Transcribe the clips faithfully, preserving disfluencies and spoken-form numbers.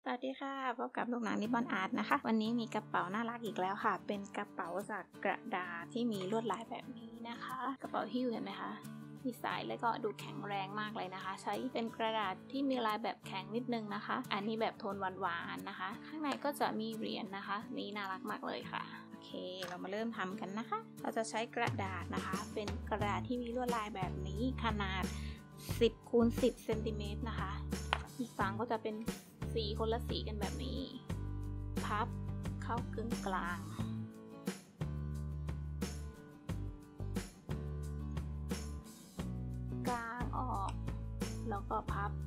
วัสดีค่ะพบกับลูกหนังนิบอนอาร์ตนะคะวันนี้มีกระเป๋าน่ารักอีกแล้วค่ะเป็นกระเป๋าจากกระดาษที่มีลวดลายแบบนี้นะคะกระเป๋าหิ้วเห็นไหมคะมีสายแล้วก็ดูแข็งแรงมากเลยนะคะใช้เป็นกระดาษที่มีลายแบบแข็งนิดนึงนะคะอันนี้แบบโทนหวานๆนะคะข้างในก็จะมีเหรียญ นะคะนี่น่ารักมากเลยค่ะโอเคเรามาเริ่มทำกันนะคะเราจะใช้กระดาษนะคะเป็นกระดาษที่มีลวดลายแบบนี้ขนาดสิบคูณสิบเซนติเมตรนะคะอีกฝั่งก็จะเป็นสีคนละสีกันแบบนี้พับเข้ากึ่งกลางกลางออกแล้วก็พับ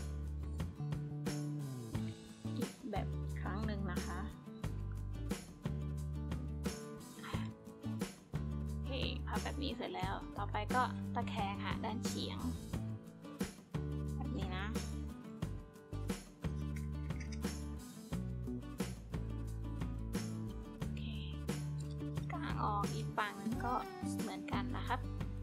อีกแบบครั้งหนึ่งนะคะโอเคพับแบบนี้เสร็จแล้วต่อไปก็ตะแคงค่ะด้านเฉียงแบบนี้นะออกอีกฝั่งนึงก็เหมือนกันนะครับ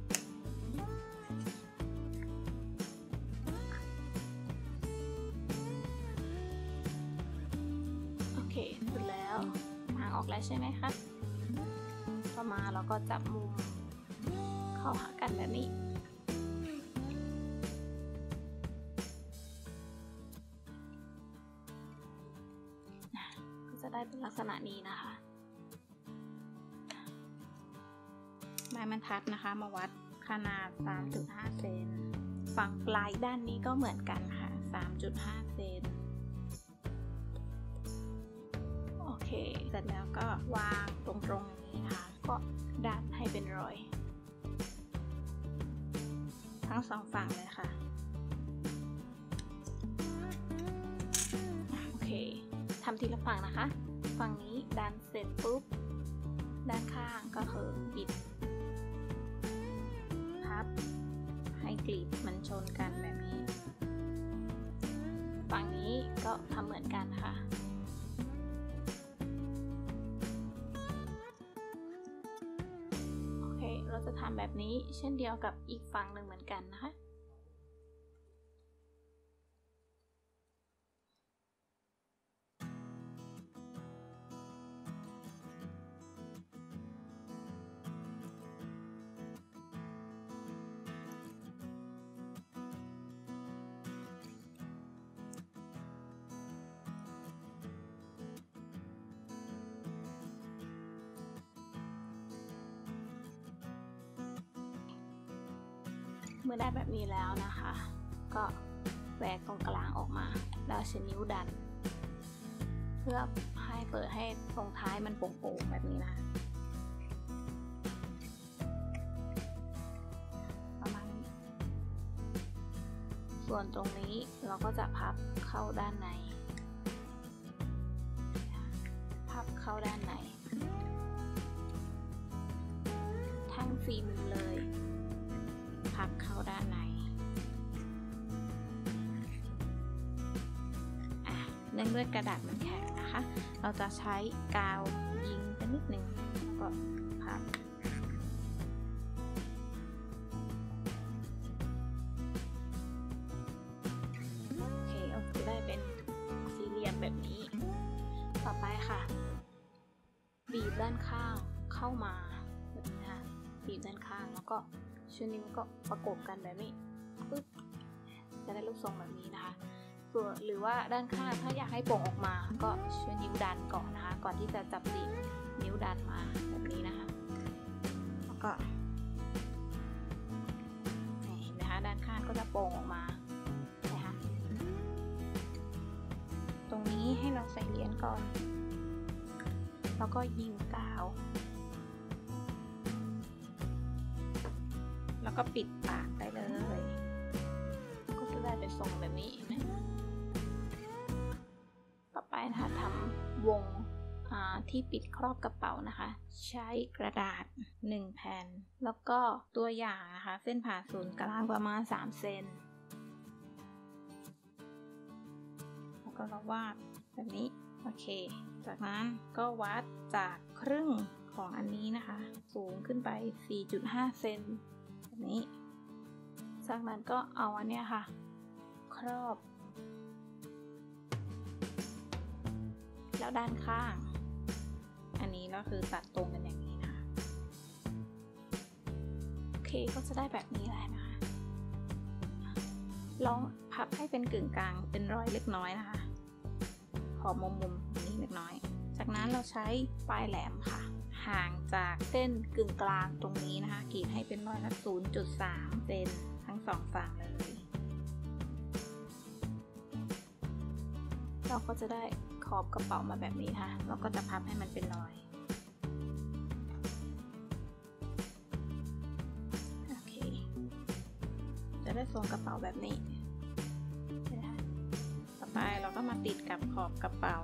โอเคเสร็จแล้วทางออกแล้วใช่ไหมครับต่อมาเราก็จับมุมเข้าหากันแบบนี้ก็จะได้เป็นลักษณะนี้นะคะไม้บรรทัดนะคะมาวัดขนาด สามจุดห้า เซนฝั่งปลายด้านนี้ก็เหมือนกันค่ะ สามจุดห้า เซนโอเคเสร็จแล้วก็วางตรงๆอย่างนี้นะคะก็ดันให้เป็นรอยทั้งสองฝั่งเลยค่ะโอเคทำทีละฝั่งนะคะฝั่งนี้ดันเสร็จปุ๊บด้านข้างก็คือบิดให้กลีบมันชนกันแบบนี้ฝั่งนี้ก็ทำเหมือนกันค่ะโอเคเราจะทำแบบนี้เช่นเดียวกับอีกฝั่งหนึ่งเหมือนกันนะคะเมื่อได้แบบนี้แล้วนะคะก็แหวกตรงกลางออกมาแล้วใช้นิ้วดันเพื่อให้เปิดให้ตรงท้ายมันโป่งๆแบบนี้นะประมาณนี้ส่วนตรงนี้เราก็จะพับเข้าด้านในพับเข้าด้านในทั้งสี่มุมเลยพับเข้าด้านในอ่ะเนื่องด้วยกระดาษมันแข็งนะคะเราจะใช้กาวยิงไปนิดนึงก็พับโอเคเอาจะได้เป็นสี่เหลี่ยมแบบนี้ต่อไปค่ะบีบด้านข้างเข้ามาแบบนี้นะบีบด้านข้างแล้วก็ช่วนิ้วก็ประกบกันแบบนี้ปึ๊บจะได้รูปทรงแบบนี้นะคะส่วนหรือว่าด้านข้างถ้าอยากให้โป่งออกมาก็ช่วยนิ้วดันก่อนนะคะก่อนที่จะจับตีนิ้วดันมาแบบนี้นะคะแล้วก็เห็นไหมคะด้านข้างก็จะโป่งออกมานะคะตรงนี้ให้เราใส่เหรียญก่อนแล้วก็ยิงกาวแล้วก็ปิดปากได้เลยก็จะได้เป็นทรงแบบนี้นะต่อไปนะคะทำวงที่ปิดครอบกระเป๋านะคะใช้กระดาษหนึ่งแผ่นแล้วก็ตัวอย่างนะคะเส้นผ่าศูนย์กลางประมาณสามเซนแล้วก็เราวาดแบบนี้โอเคจากนั้นก็วัดจากครึ่งของอันนี้นะคะสูงขึ้นไป สี่จุดห้า เซนแบบนี้จากนั้นก็เอาอันเนี้ยค่ะครอบแล้วด้านข้างอันนี้ก็คือตัดตรงกันอย่างนี้นะโอเคก็จะได้แบบนี้แหละนะคะลองพับให้เป็นกึ่งกลางเป็นรอยเล็กน้อยนะคะขอบมุมมุมนี้เล็กน้อยจากนั้นเราใช้ปลายแหลมค่ะห่างจากเส้นกึ่งกลางตรงนี้นะคะกรีดให้เป็นรอยละ ศูนย์จุดสาม เซนทั้งสองฝั่งเลยเราก็จะได้ขอบกระเป๋ามาแบบนี้ค่ะเราก็จะพับให้มันเป็นรอยโอเคจะได้ทรงกระเป๋าแบบนี้ต่อไปเราก็มาติดกับขอบกระเป๋า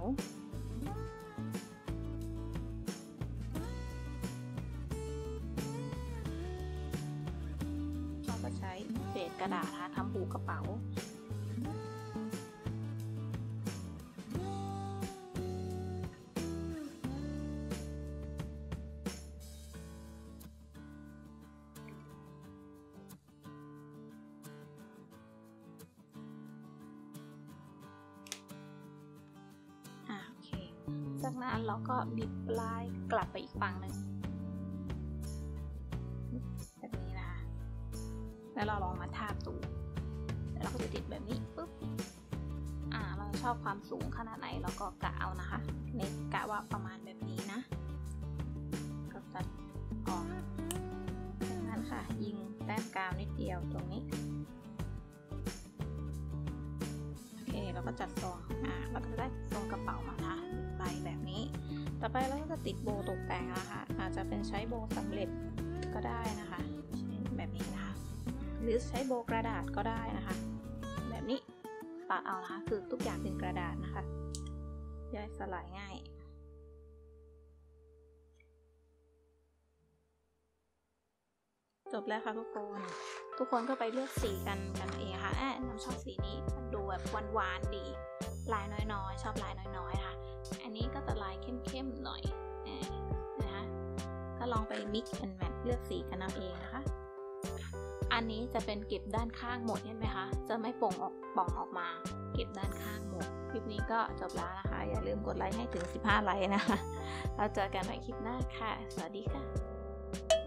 เราก็ใช้เศษกระดาษทำหูกระเป๋าจากนั้นเราก็บิดปลายกลับไปอีกฝั่งหนึ่งแบบนี้นะคะแล้วเราลองมาทาบตูแล้วเราก็จะติดแบบนี้ปุ๊บอ่าเราชอบความสูงขนาดไหนเราก็กะเอานะคะเน็ตกะว่าประมาณแบบนี้นะก็ตัดออกจากนั้นค่ะยิงแต้มกาวนิดเดียวตรงนี้โอเคเราก็จัดทรงอ่าเราก็จะได้ทรงกระเป๋ามาค่ะใบแบบนี้ต่อไปเราก็จะติดโบตกแต่งนะคะอาจจะเป็นใช้โบสำเร็จก็ได้นะคะแบบนี้นะคะหรือใช้โบกระดาษก็ได้นะคะแบบนี้ตัดเอานะคะคือทุกอย่างเป็นกระดาษนะคะย่อยสลายง่ายจบแล้วค่ะทุกคนทุกคนก็ไปเลือกสีกันกันเองค่ะแอบน้ำชอบสีนี้มันดูแบบหวานๆดีลายน้อยๆชอบลายน้อยๆค่ะอันนี้ก็จะลายเข้มๆหน่อยนะคะก็ลองไป mix and match เลือกสีกันเอาเองนะคะอันนี้จะเป็นเก็บด้านข้างหมดเห็นไหมคะจะไม่ป่งออกป่องออกมาเก็บด้านข้างหมดคลิปนี้ก็จบแล้วนะคะอย่าลืมกดไลค์ให้ถึงสิบห้าไลค์นะคะเราเจอกันในคลิปหน้าค่ะสวัสดีค่ะ